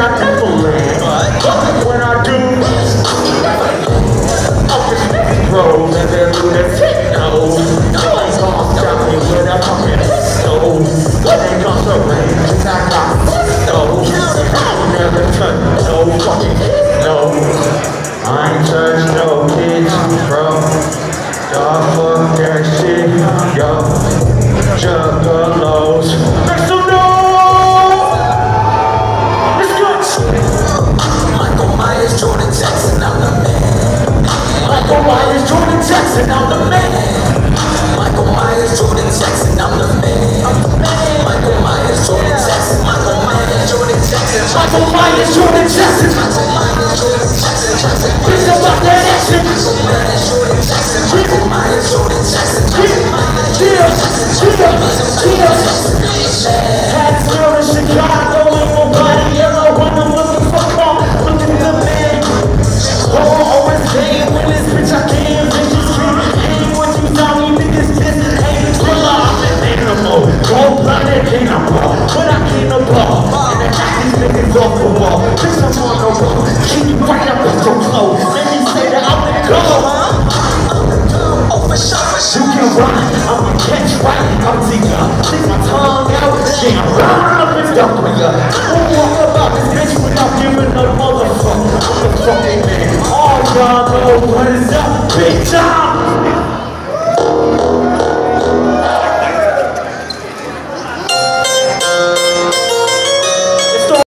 never land. But when I do, up the road and then do the techno. No one's gonna stop me with a fucking pistol. When it comes to range, I got pistols. I'll never touch no fucking kids, no. I ain't touch no kids, bro. Y'all fuck that shit, yo. Juggalos. Make some noise! Let's go! Michael Myers, Jordan Jackson, I'm the man. Michael Myers, Jordan Jackson, I'm the man. Michael Myers, Jordan Jackson, I'm the man. Michael Myers, Jordan Jackson, Michael Myers, Jordan Jackson, Michael Myers, Jordan Jackson. Michael Myers, Jordan Jackson, Bitch about that action. Michael Myers, Jordan Jackson, Michael Myers, Jordan Jackson, Had to feel in Chicago, ain't nobody yellow when I'm looking for fun. Look at the man. Always game with this bitch, I can't bitch you street. Ain't what you saw me niggas just ain't thriller. I'm an animal, cold-blooded cannibal. But I can't above, and I got these niggas off the wall. Bitch, I'm on the road, keep you right up with your clothes. Let me say that I'm the go. You can run, I'ma catch right, I'm Tika. Stick my tongue out, yeah, run up and dump on ya. Won't walk about this bitch without giving a motherfucker. I'm the fucking man. All y'all know what is up, big time.